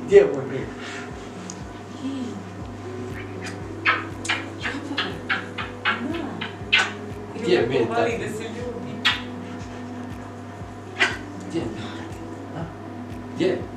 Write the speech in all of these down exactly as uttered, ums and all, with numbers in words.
Gdje je moj mir? Gdje je mir tako? Gdje je mir tako? Gdje je?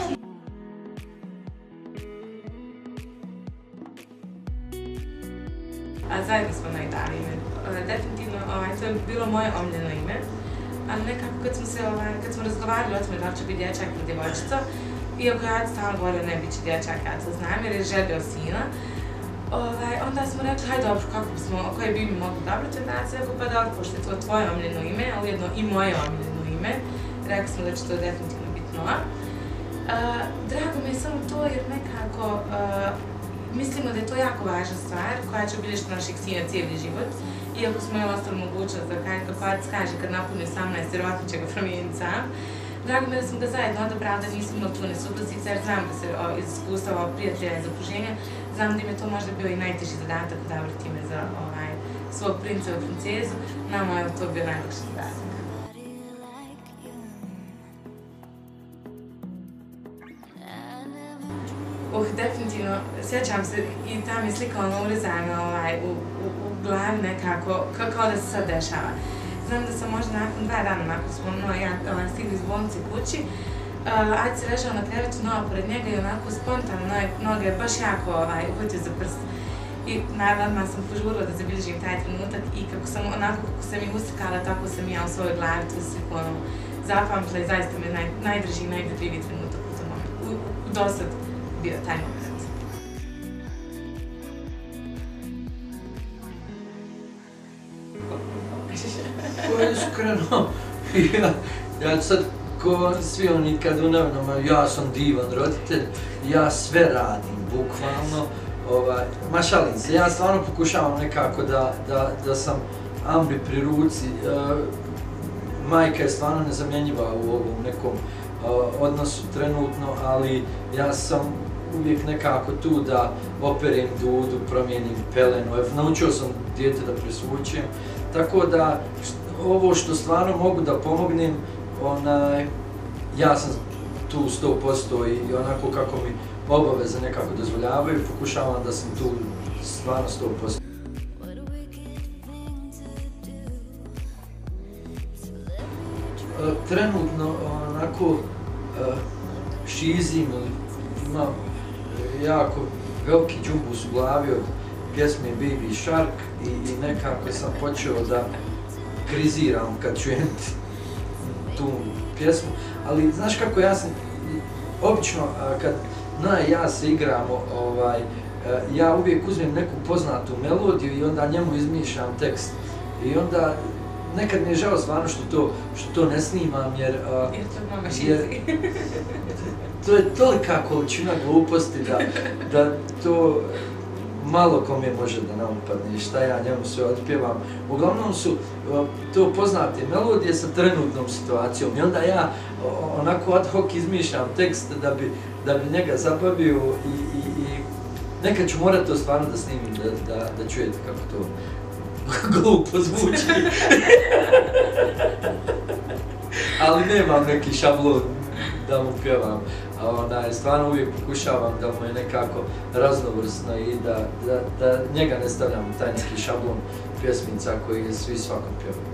A zajedno smo najdali ime. Definitivno, to je bilo moje omiljeno ime. Ali nekako kad smo se, kad smo razgovarali o tome da li će biti dječak ili djevojčica, iako ja stalno govorio ne bit će dječak, ja to znam jer je želio sina, onda smo rekli, hajde dobro, kako bismo, koje bi mi mogli dobrati, onda ja se rekao, pa dobro, pošto je to tvoje omiljeno ime, a ujedno i moje omiljeno ime, rekli smo da će to definitivno biti Noa. Drago mi je samo to jer nekako mislimo da je to jako važna stvar koja će obilježiti našeg sina cijeli život. Iako smo je ostali mogućnost da kako otac kaže kad napuni osamnaest, vjerovatno će ga promijeniti sam. Drago mi je da smo ga zajedno odabrali, da nismo imali tu nesuglasice, jer znam da se iz iskustva prijatelja iz okruženja, znam da im je to možda bio i najteži zadatak odabrati ime za svog princa ili princezu. Nama je to bio najlakši zadatak. Uh, definitivno, sjećam se i tam je slika ono urezana ovaj, u, u, u glavi nekako, kao da se sad dešava. Znam da sam možda nakon dva dana, nakon smo no, ja, ovaj, stigli iz bolnice kući, uh, Adi se ležao na krevetu, Noa pored njega i onako spontano noge baš jako ovaj, uhvatio za prst. I naravno sam požurila da zabilježim taj trenutak i kako sam, onako kako sam ih uslikala, tako sam ja u svojoj glavi tu sliku ono, zapamtila i zaista mi je naj, najdrži i najdodljiviji trenutak u tom momentu, u, u dosad bio taj moment. To je iskreno, ja, ja sad ko svi oni kad u novinama, ja sam divan roditelj, ja sve radim, bukvalno, ovaj, ma šalim se, ja stvarno pokušavam nekako da, da, da sam Ambri pri ruci, e, majka je stvarno nezamjenjiva u ovom nekom e, odnosu trenutno, ali ja sam uvijek nekako tu da operem dudu, promijenim pelenu, naučio sam dijete da presvučem, tako da ovo što stvarno mogu da pomognem, onaj, ja sam tu sto posto i onako kako mi obaveze nekako dozvoljavaju, pokušavam da sam tu stvarno sto posto. Trenutno onako šizim, imam jako veliki džumbus u glavi od pjesme Baby Shark i, i nekako sam počeo da kriziram kad čujem tu pjesmu, ali znaš kako ja sam, obično kad Noa i ja se igramo, ovaj, ja uvijek uzmem neku poznatu melodiju i onda njemu izmišljam tekst i onda nekad mi je žao stvarno što to, što to ne snimam jer, jer to je tolika količina gluposti da, da to malo kome može da nam upadne, šta ja njemu sve otpjevam. Uglavnom su to poznate melodije sa trenutnom situacijom i onda ja onako ad hoc izmišljam tekst da bi, da bi njega zabavio i, i, i nekad ću morat to stvarno da snimim, da, da, da čujete kako to glupo zvuči. Ali nemam neki šablon da mu pjevam. Onaj, stvarno uvijek pokušavam da mu je nekako raznovrsno i da, da, da njega ne stavljam u taj neki šablon pjesmica koji je svi svakom pjevaju.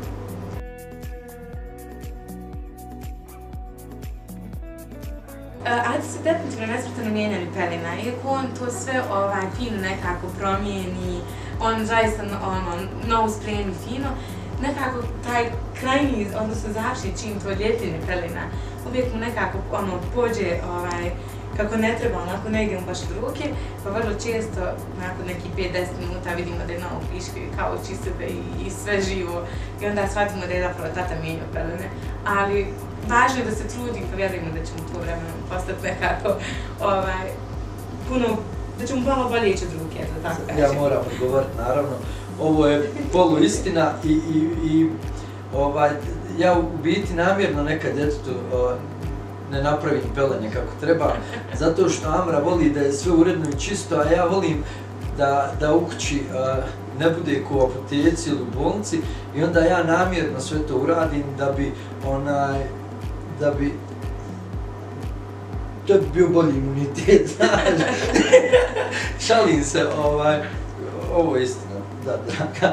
Adi se definitivno nesvrtano mijenja ni pelina, iako on to sve ovaj, fino nekako promijeni, on zaista ono, novu spremi fino, nekako taj krajnji, odnosno završni čin to ljepljenje pelina, uvijek mu nekako ono, pođe ovaj, kako ne treba, onako ne ide mu baš od ruke, pa vrlo često, nakon nekih pet do deset minuta vidimo da je novo piški kao uči sebe i, i sve živo i onda shvatimo da je zapravo tata mijenjao peline, ali važno je da se trudi, pa vjerujemo da će mu to vremenom postati nekako ovaj, puno, da će mu malo bolje ići od ruke, da tako kažem. Ja moram odgovoriti, naravno. Ovo je poluistina i, i, i ovaj, ja u biti namjerno nekad djetetu ne napravim pelene kako treba, zato što Amra voli da je sve uredno i čisto, a ja volim da, da u kući ne bude ko u apoteci ili u bolnici i onda ja namjerno sve to uradim da bi onaj, da bi to bi bio bolji imunitet, znaš. Šalim se, ovaj, ovo je istina, da, da.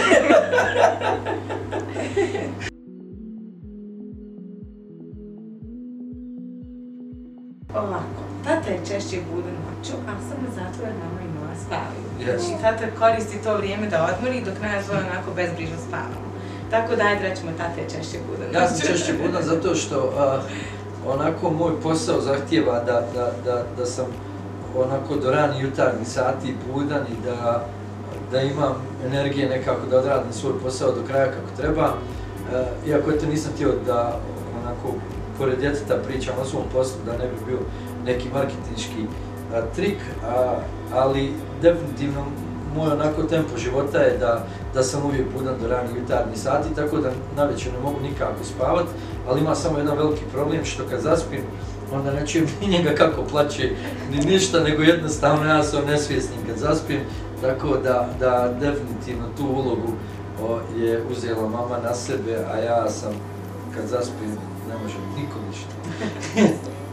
Ovako, tata je češće budan noću, ali samo zato jer mama i mama spavaju. Yes. Znači, tata koristi to vrijeme da odmori, dok nas dvoje onako bezbrižno spavamo. Tako da, ajde rećemo, tata je češće budan noću. Ja sam češće budan zato što uh, onako moj posao zahtijeva da, da, da, da sam onako do rani jutarnjih sati budan i da, da imam energije nekako da odradim svoj posao do kraja kako treba. Uh, iako eto nisam htio da onako pored djeteta pričam o svom poslu, da ne bi bio neki marketinški a, trik, a, ali definitivno moj onako tempo života je da, da sam uvijek budan do ranih jutarnjih sati, tako da navečer ne mogu nikako spavat, ali ima samo jedan veliki problem što kad zaspim, onda ne čujem ni njega kako plaće, ni ništa, nego jednostavno ja sam nesvjesni kad zaspim, tako da, da definitivno tu ulogu o, je uzela mama na sebe, a ja sam kad zaspim ne može niko ništa.